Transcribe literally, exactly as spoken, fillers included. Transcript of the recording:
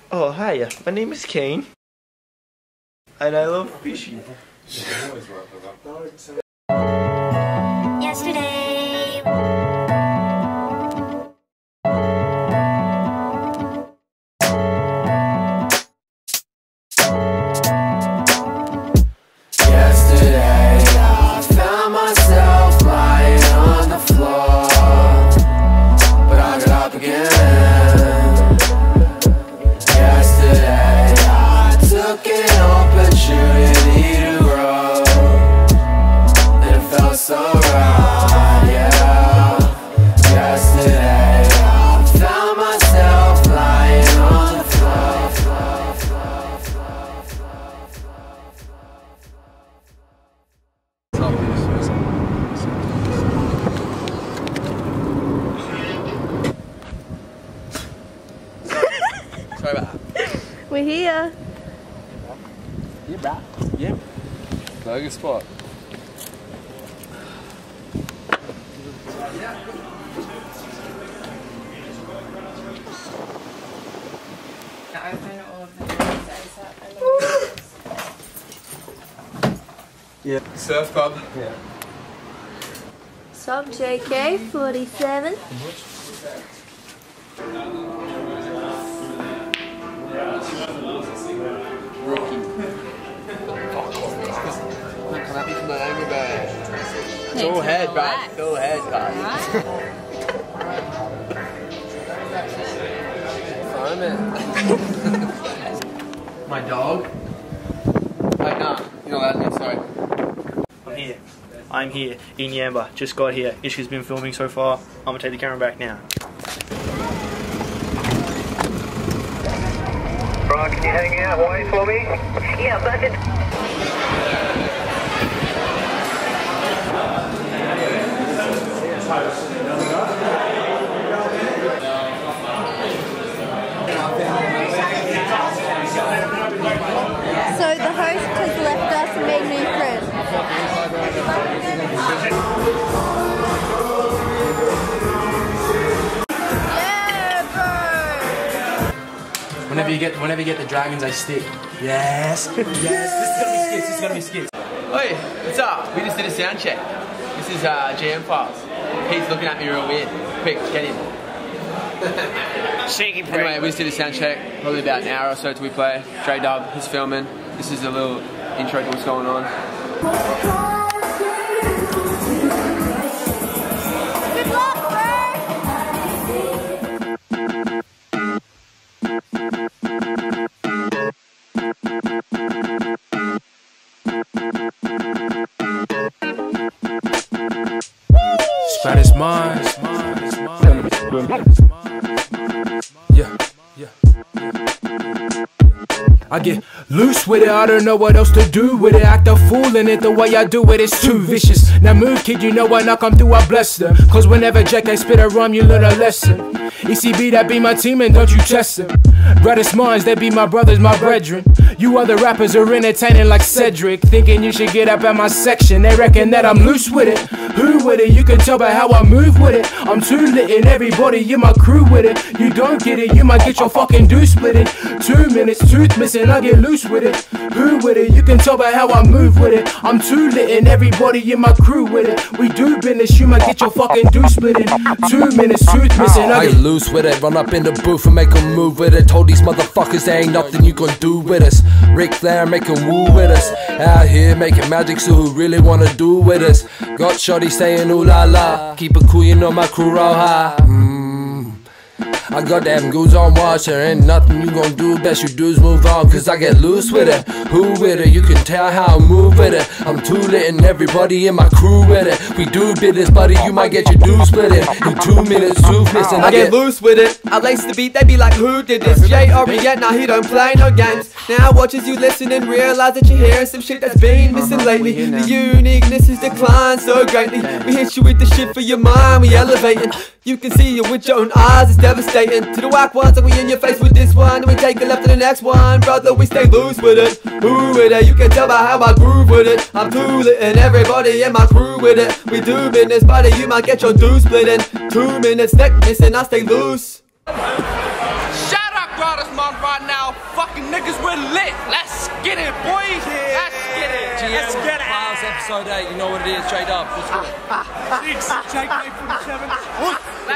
Oh, hiya. My name is Kane. And I love fishing. Yesterday. Yesterday, I found myself lying on the floor, but I got up again. Yesterday, I took an opportunity to grow, and it felt so right, yeah. Yesterday, I found myself lying on the floor, floor, floor, floor, floor, Sorry about that. We're here. Yeah, bro. Yeah. Burger spot. Open all of the doors ASAP and then Yeah. Surf club. Yeah. Sub J K forty-seven. Rookie. Come at me from the angle, bro. It's all head, bro. It's all head, bro. Fine, man. My dog? Oh, nah. You're not allowed to, sorry. I'm here. I'm here in Yamba. Just got here. Ishka's been filming so far. I'm gonna take the camera back now. Brian, can you hang out, wait for me? Yeah, but it's... So the host has left us and made new friends. Yeah, bro! Whenever you get, whenever you get the dragons, I stick. Yes. Yes. This is gonna be skits. This is gonna be skits. Hey, what's up? We just did a sound check. This is uh, G M Files. Pete's looking at me real weird. Quick, get in. Anyway, we just did a sound check. Probably about an hour or so till we play. Dre Dub, he's filming. This is a little intro to what's going on. Good luck, bro! Spread his mind. Yeah, yeah. I get loose with it, I don't know what else to do with it. Act a fool in it, the way I do it is too vicious. Now move kid, you know when I come through I bless them. Cause whenever Jack they spit a rhyme, you learn a lesson. E C B, that be my team and don't you test them. Brightest minds, they be my brothers, my brethren. You other rappers are entertaining like Cedric, thinking you should get up at my section. They reckon that I'm loose with it. Who with it? You can tell by how I move with it. I'm too lit and everybody in my crew with it. You don't get it, you might get your fucking do split it. Two minutes, tooth missing, I get loose with it. Who with it? You can tell by how I move with it. I'm too lit and everybody in my crew with it. We do business, you might get your fucking do split it. Two minutes, tooth missing, I get loose with it. Run up in the booth and make them move with it. Told these motherfuckers there ain't nothing you gon' do with us. Ric Flair making woo with us. Out here making magic, so who really wanna do with us? Got shorty saying ooh la la. Keep it cool, you know my crew roll high. Mm. I got them goons on watch, there ain't nothing you gon' do. Best you do is move on, cause I get loose with it. Who with it? You can tell how I move with it. I'm too lit and everybody in my crew with it. We do business, buddy, you might get your dues split it. In two minutes, two missing. I get loose with it. I lace the beat, they be like, who did this? J Orient, now he don't play no games. Now watch as you listen and realize that you're hearing some shit that's been missing lately. The uniqueness has declined so greatly. We hit you with the shit for your mind, we elevating. You can see it with your own eyes, it's devastating. To the whack ones, and we in your face with this one, and we take a left to the next one. Brother, we stay loose with it. Who with it? You can tell by how I groove with it. I'm too lit and everybody in my crew with it. We do business, buddy, you might get your dues split in two minutes, neck missing, I stay loose. Shut up, brother, man, right now. because we're lit. Let's get it, boy. Let's get it. G M, Let's get it. Files episode eight. You know what it is, straight up. Let's go. Six, J K forty-seven.